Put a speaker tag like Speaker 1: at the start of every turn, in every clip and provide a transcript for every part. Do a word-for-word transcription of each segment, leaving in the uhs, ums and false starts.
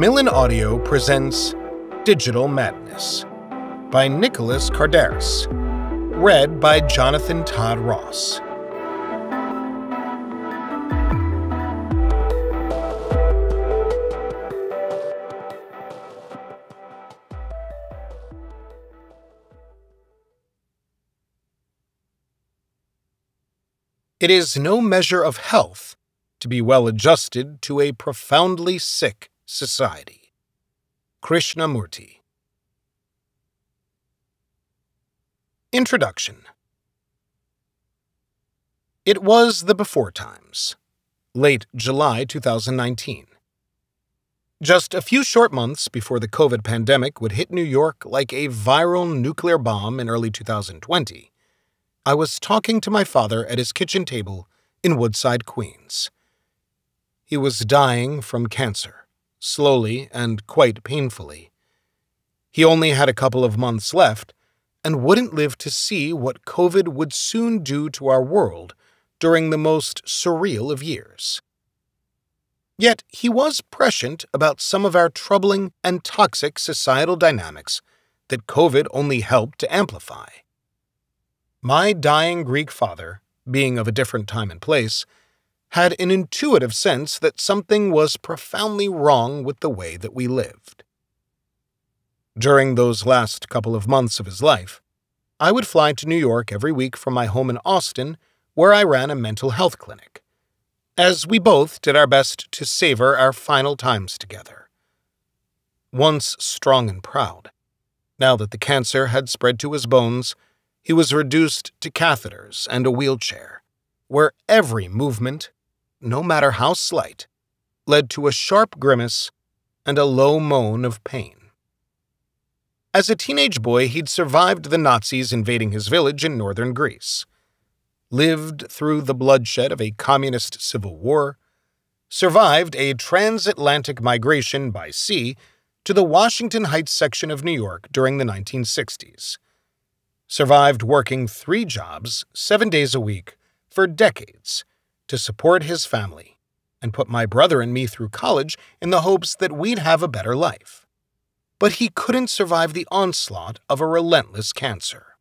Speaker 1: Macmillan Audio presents Digital Madness by Nicholas Kardaras, read by Jonathan Todd Ross. It is no measure of health to be well adjusted to a profoundly sick society. Krishnamurti. Introduction. It was the before times, late July two thousand nineteen. Just a few short months before the COVID pandemic would hit New York like a viral nuclear bomb in early two thousand twenty, I was talking to my father at his kitchen table in Woodside, Queens. He was dying from cancer, slowly and quite painfully. He only had a couple of months left and wouldn't live to see what COVID would soon do to our world during the most surreal of years. Yet he was prescient about some of our troubling and toxic societal dynamics that COVID only helped to amplify. My dying Greek father, being of a different time and place, had an intuitive sense that something was profoundly wrong with the way that we lived. During those last couple of months of his life, I would fly to New York every week from my home in Austin, where I ran a mental health clinic, as we both did our best to savor our final times together. Once strong and proud, now that the cancer had spread to his bones, he was reduced to catheters and a wheelchair, where every movement, no matter how slight, led to a sharp grimace and a low moan of pain. As a teenage boy, he'd survived the Nazis invading his village in northern Greece, lived through the bloodshed of a communist civil war, survived a transatlantic migration by sea to the Washington Heights section of New York during the nineteen sixties, survived working three jobs, seven days a week, for decades to support his family, and put my brother and me through college in the hopes that we'd have a better life. But he couldn't survive the onslaught of a relentless cancer.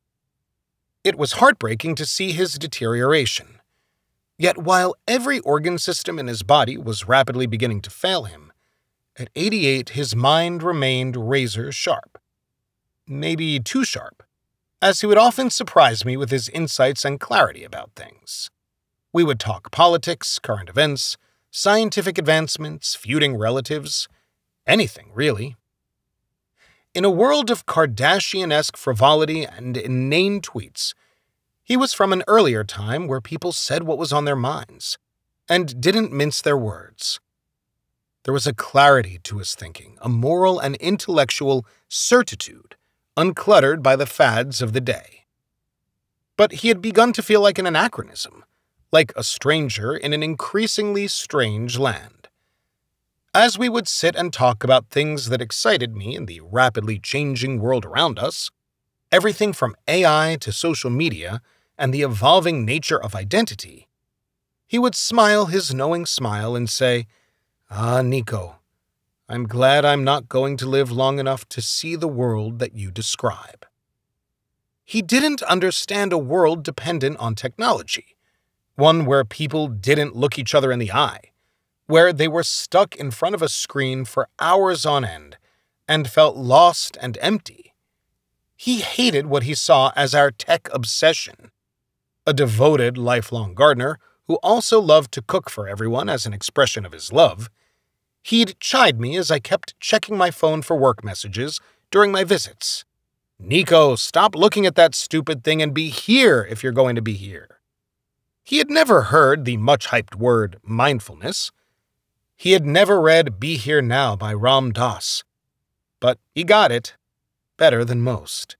Speaker 1: It was heartbreaking to see his deterioration. Yet while every organ system in his body was rapidly beginning to fail him, at eighty-eight his mind remained razor sharp. Maybe too sharp, as he would often surprise me with his insights and clarity about things. We would talk politics, current events, scientific advancements, feuding relatives, anything, really. In a world of Kardashian-esque frivolity and inane tweets, he was from an earlier time where people said what was on their minds and didn't mince their words. There was a clarity to his thinking, a moral and intellectual certitude, uncluttered by the fads of the day. But he had begun to feel like an anachronism, like a stranger in an increasingly strange land. As we would sit and talk about things that excited me in the rapidly changing world around us, everything from A I to social media and the evolving nature of identity, he would smile his knowing smile and say, "Ah, Nico, I'm glad I'm not going to live long enough to see the world that you describe." He didn't understand a world dependent on technology, one where people didn't look each other in the eye, where they were stuck in front of a screen for hours on end and felt lost and empty. He hated what he saw as our tech obsession. A devoted lifelong gardener who also loved to cook for everyone as an expression of his love, he'd chide me as I kept checking my phone for work messages during my visits. "Nico, stop looking at that stupid thing and be here if you're going to be here." He had never heard the much-hyped word mindfulness. He had never read Be Here Now by Ram Dass. But he got it, better than most.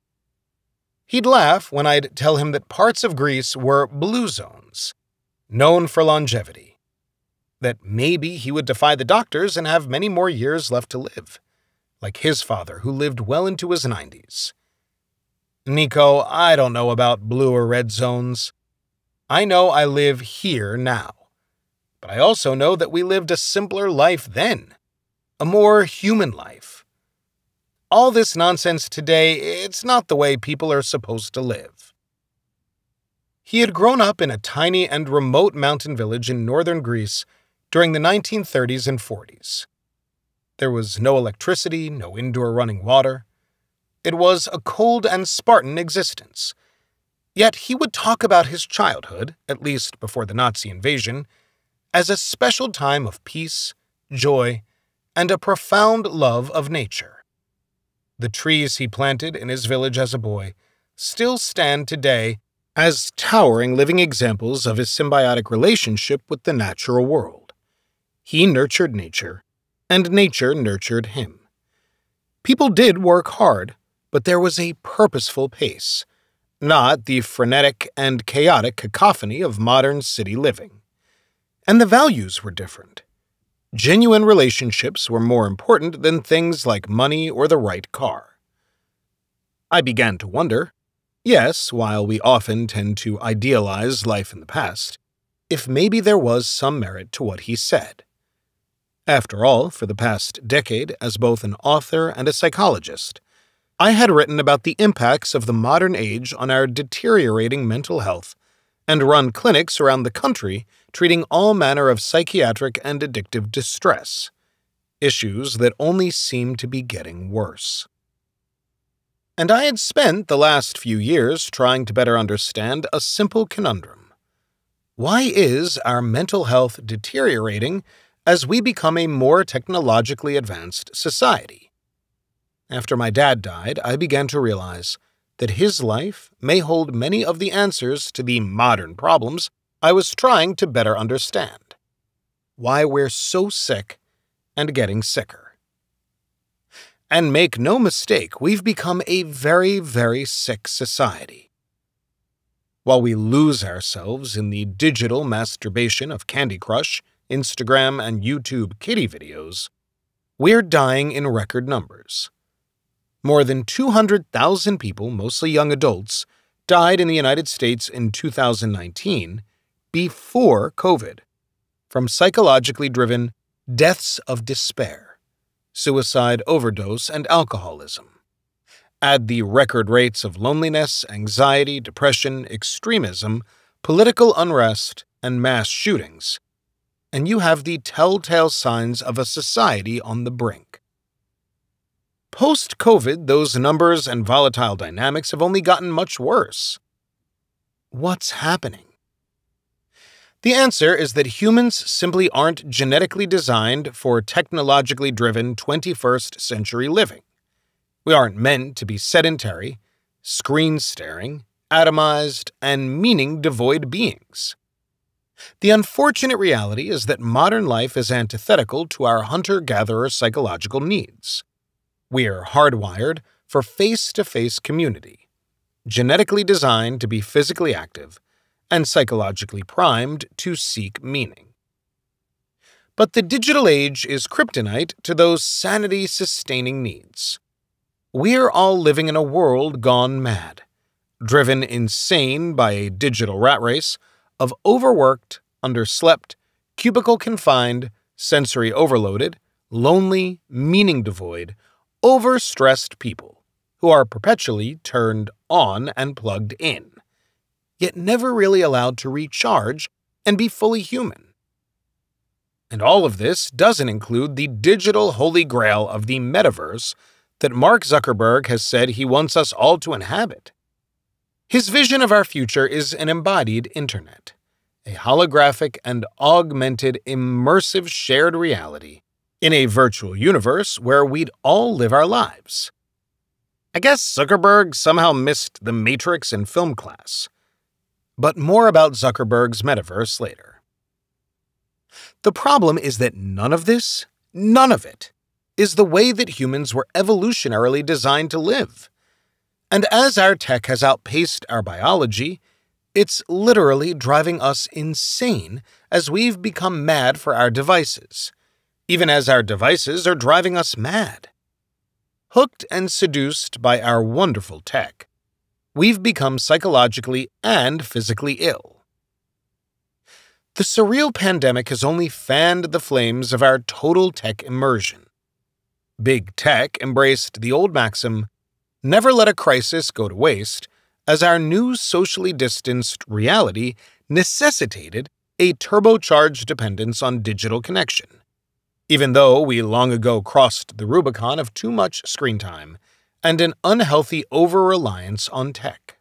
Speaker 1: He'd laugh when I'd tell him that parts of Greece were blue zones, known for longevity, that maybe he would defy the doctors and have many more years left to live, like his father who lived well into his nineties. "Nico, I don't know about blue or red zones. I know I live here now, but I also know that we lived a simpler life then, a more human life. All this nonsense today, it's not the way people are supposed to live. He had grown up in a tiny and remote mountain village in northern Greece during the nineteen thirties and forties. There was no electricity, no indoor running water. It was a cold and Spartan existence. Yet he would talk about his childhood, at least before the Nazi invasion, as a special time of peace, joy, and a profound love of nature. The trees he planted in his village as a boy still stand today as towering living examples of his symbiotic relationship with the natural world. He nurtured nature, and nature nurtured him. People did work hard, but there was a purposeful pace, not the frenetic and chaotic cacophony of modern city living. And the values were different. Genuine relationships were more important than things like money or the right car. I began to wonder, yes, while we often tend to idealize life in the past, if maybe there was some merit to what he said. After all, for the past decade, as both an author and a psychologist, I had written about the impacts of the modern age on our deteriorating mental health and run clinics around the country treating all manner of psychiatric and addictive distress, issues that only seem to be getting worse. And I had spent the last few years trying to better understand a simple conundrum. Why is our mental health deteriorating as we become a more technologically advanced society? After my dad died, I began to realize that his life may hold many of the answers to the modern problems I was trying to better understand. Why we're so sick and getting sicker. And make no mistake, we've become a very, very sick society. While we lose ourselves in the digital masturbation of Candy Crush, Instagram, and YouTube kitty videos, we're dying in record numbers. More than two hundred thousand people, mostly young adults, died in the United States in two thousand nineteen, before COVID, from psychologically driven deaths of despair, suicide, overdose, and alcoholism. Add the record rates of loneliness, anxiety, depression, extremism, political unrest, and mass shootings, and you have the telltale signs of a society on the brink. Post-COVID, those numbers and volatile dynamics have only gotten much worse. What's happening? The answer is that humans simply aren't genetically designed for technologically driven twenty-first century living. We aren't meant to be sedentary, screen-staring, atomized, and meaning-devoid beings. The unfortunate reality is that modern life is antithetical to our hunter-gatherer psychological needs. We're hardwired for face-to-face community, genetically designed to be physically active, and psychologically primed to seek meaning. But the digital age is kryptonite to those sanity-sustaining needs. We're all living in a world gone mad, driven insane by a digital rat race of overworked, underslept, cubicle-confined, sensory overloaded, lonely, meaning-devoid, overstressed people who are perpetually turned on and plugged in, yet never really allowed to recharge and be fully human. And all of this doesn't include the digital holy grail of the metaverse that Mark Zuckerberg has said he wants us all to inhabit. His vision of our future is an embodied internet, a holographic and augmented immersive shared reality in a virtual universe where we'd all live our lives. I guess Zuckerberg somehow missed the Matrix in film class. But more about Zuckerberg's metaverse later. The problem is that none of this, none of it, is the way that humans were evolutionarily designed to live. And as our tech has outpaced our biology, it's literally driving us insane as we've become mad for our devices, even as our devices are driving us mad. Hooked and seduced by our wonderful tech, we've become psychologically and physically ill. The surreal pandemic has only fanned the flames of our total tech immersion, Big Tech embraced the old maxim, "Never let a crisis go to waste," as our new socially distanced reality necessitated a turbocharged dependence on digital connection, even though we long ago crossed the Rubicon of too much screen time and an unhealthy over-reliance on tech.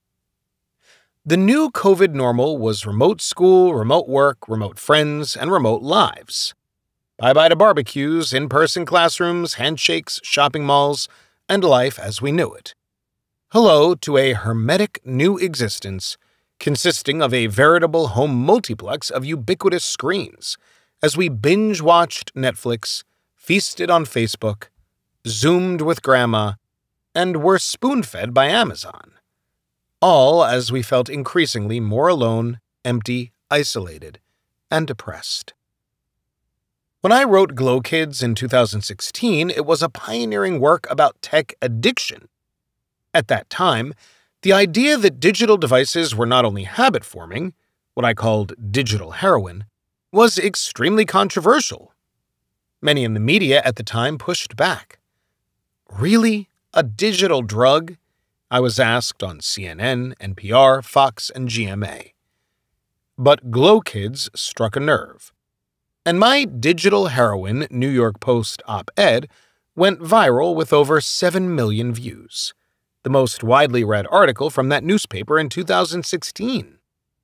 Speaker 1: The new COVID normal was remote school, remote work, remote friends, and remote lives. Bye-bye to barbecues, in-person classrooms, handshakes, shopping malls, and life as we knew it. Hello to a hermetic new existence consisting of a veritable home multiplex of ubiquitous screens as we binge-watched Netflix, feasted on Facebook, Zoomed with Grandma, and were spoon-fed by Amazon. All as we felt increasingly more alone, empty, isolated, and depressed. When I wrote Glow Kids in two thousand sixteen, it was a pioneering work about tech addiction. At that time, the idea that digital devices were not only habit-forming, what I called digital heroin, was extremely controversial. Many in the media at the time pushed back. Really? A digital drug? I was asked on C N N, N P R, Fox, and G M A. But Glow Kids struck a nerve. And my digital heroin New York Post op-ed went viral with over seven million views, the most widely read article from that newspaper in two thousand sixteen.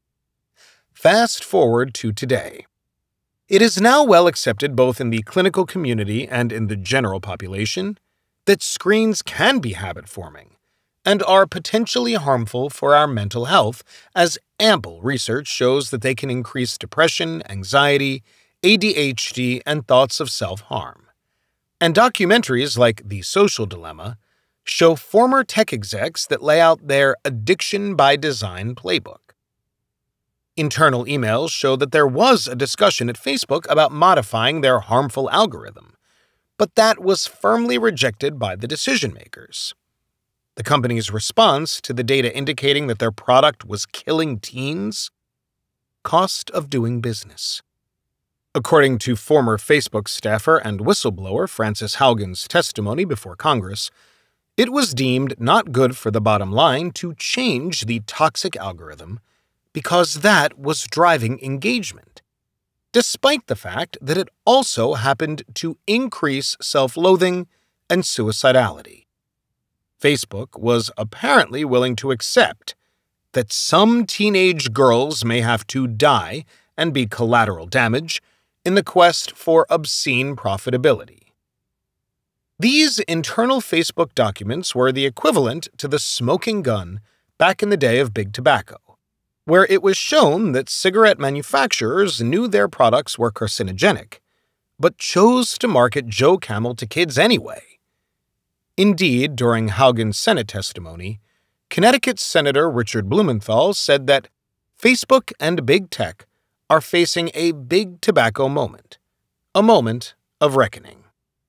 Speaker 1: Fast forward to today. It is now well accepted both in the clinical community and in the general population that screens can be habit-forming and are potentially harmful for our mental health, as ample research shows that they can increase depression, anxiety, A D H D, and thoughts of self-harm. And documentaries like The Social Dilemma show former tech execs that lay out their addiction by design playbook. Internal emails show that there was a discussion at Facebook about modifying their harmful algorithm, but that was firmly rejected by the decision-makers. The company's response to the data indicating that their product was killing teens? Cost of doing business. According to former Facebook staffer and whistleblower Frances Haugen's testimony before Congress, it was deemed not good for the bottom line to change the toxic algorithm because that was driving engagement, despite the fact that it also happened to increase self-loathing and suicidality. Facebook was apparently willing to accept that some teenage girls may have to die and be collateral damage in the quest for obscene profitability. These internal Facebook documents were the equivalent to the smoking gun back in the day of Big Tobacco, where it was shown that cigarette manufacturers knew their products were carcinogenic, but chose to market Joe Camel to kids anyway. Indeed, during Haugen's Senate testimony, Connecticut Senator Richard Blumenthal said that Facebook and Big Tech are facing a big tobacco moment, a moment of reckoning.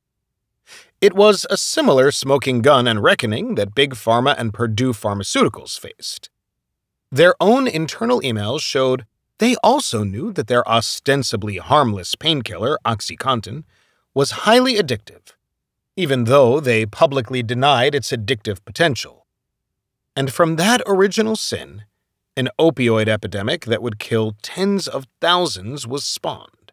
Speaker 1: It was a similar smoking gun and reckoning that Big Pharma and Purdue Pharmaceuticals faced. Their own internal emails showed they also knew that their ostensibly harmless painkiller, OxyContin, was highly addictive, even though they publicly denied its addictive potential. And from that original sin, an opioid epidemic that would kill tens of thousands was spawned.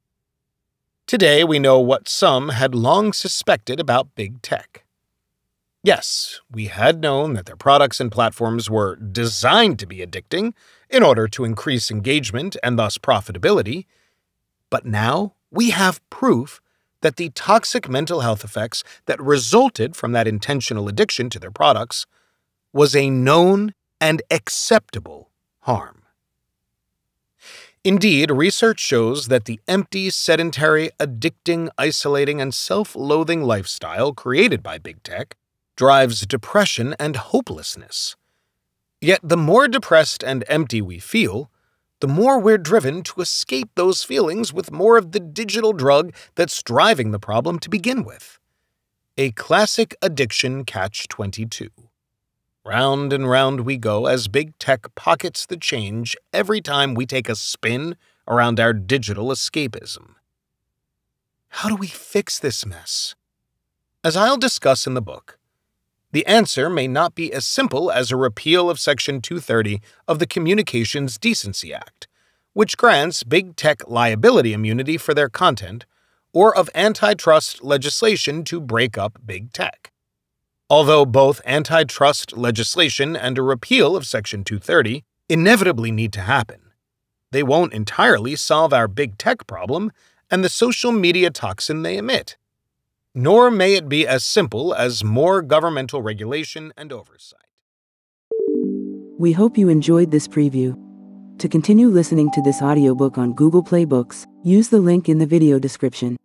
Speaker 1: Today we know what some had long suspected about Big Tech. Yes, we had known that their products and platforms were designed to be addicting in order to increase engagement and thus profitability, but now we have proof that the toxic mental health effects that resulted from that intentional addiction to their products was a known and acceptable harm. Indeed, research shows that the empty, sedentary, addicting, isolating, and self-loathing lifestyle created by Big Tech drives depression and hopelessness. Yet the more depressed and empty we feel, the more we're driven to escape those feelings with more of the digital drug that's driving the problem to begin with. A classic addiction catch twenty-two. Round and round we go as Big Tech pockets the change every time we take a spin around our digital escapism. How do we fix this mess? As I'll discuss in the book, the answer may not be as simple as a repeal of Section two thirty of the Communications Decency Act, which grants big tech liability immunity for their content, or of antitrust legislation to break up big tech. Although both antitrust legislation and a repeal of Section two thirty inevitably need to happen, they won't entirely solve our big tech problem and the social media toxin they emit. Nor may it be as simple as more governmental regulation and oversight.
Speaker 2: We hope you enjoyed this preview. To continue listening to this audiobook on Google Play Books, use the link in the video description.